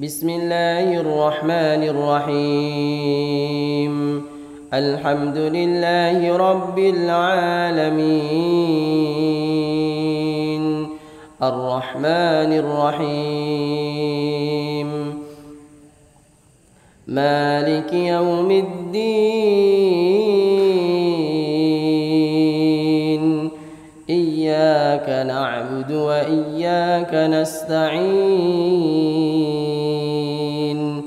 بسم الله الرحمن الرحيم. الحمد لله رب العالمين الرحمن الرحيم مالك يوم الدين إياك نعبد وإياك نستعين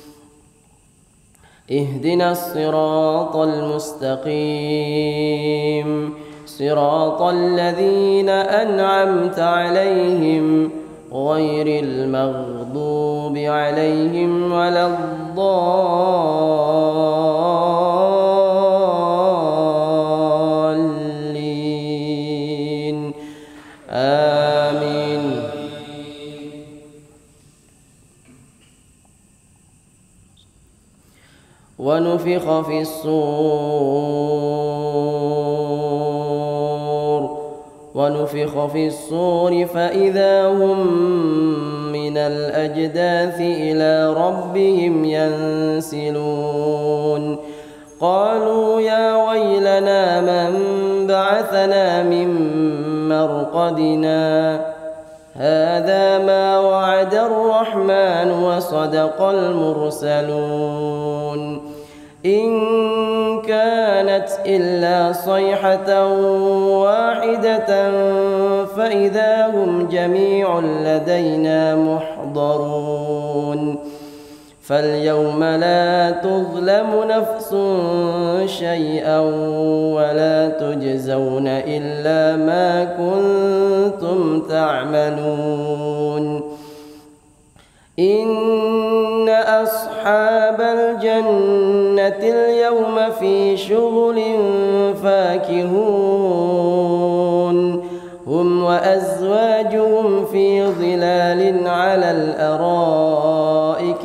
اهدنا الصراط المستقيم صراط الذين أنعمت عليهم غير المغضوب عليهم ولا الضالين آمين. ونفخ في الصور فإذا هم من الأجداث إلى ربهم ينسلون. قالوا يا ويلنا من بعثنا من مرقدنا هذا ما وعد الرحمن وصدق المرسلون. إن كانت إلا صيحة واحدة فإذا هم جميع لدينا محضرون. فاليوم لا تظلم نفس شيئا ولا تجزون إلا ما كنتم تعملون. إن أصحاب الجنة اليوم في شغل فاكهون هم وأزواجهم في ظلال على الأرائك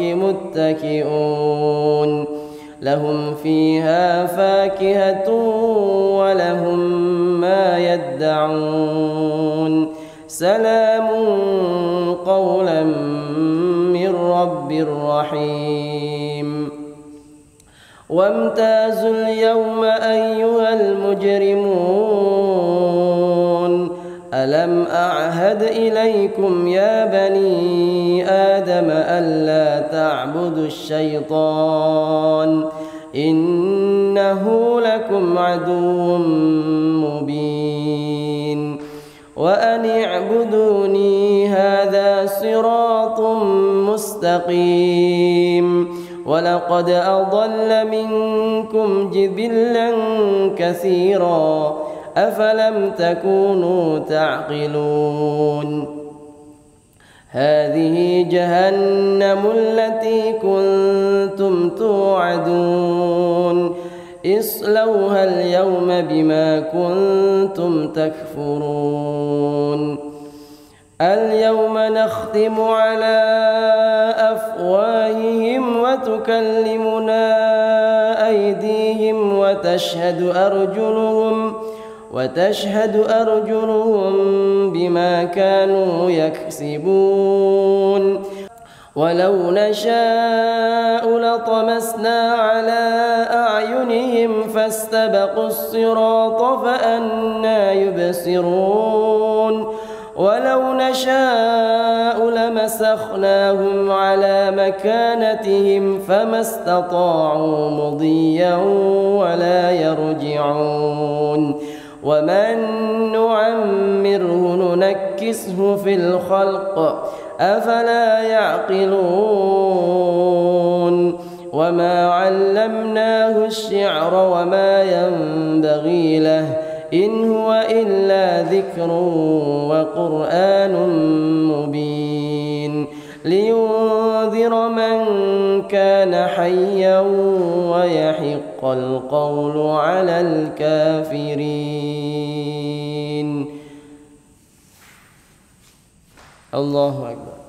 متكئون لهم فيها فاكهة ولهم ما يدعون. سلام قولا من رب رحيم. وامتازوا اليوم أيها المجرمون ألم أعهد إليكم يا بني آدم ألا تعبدوا الشيطان إنه لكم عدو مبين. وأن اعبدوني هذا صراط مستقيم. ولقد أضل منكم جبلا كثيرا أفلم تكونوا تعقلون. هذه جهنم التي كنتم توعدون اصلوها اليوم بما كنتم تكفرون. اليوم نختم على أفواههم وتكلمنا أيديهم وتشهد أرجلهم بما كانوا يكسبون. ولو نشاء لطمسنا على أعينهم فاستبقوا الصراط فأنى يبصرون. ولو نشاء لمسخناهم على مكانتهم فما استطاعوا مضيا ولا يرجعون. ومن نعمره ننكسه في الخلق أفلا يعقلون. وما علمناه الشعر وما ينبغي له إن هو إلا ذكر وقرآن مبين لينذر من كان حيا ويحق القول على الكافرين. الله أكبر.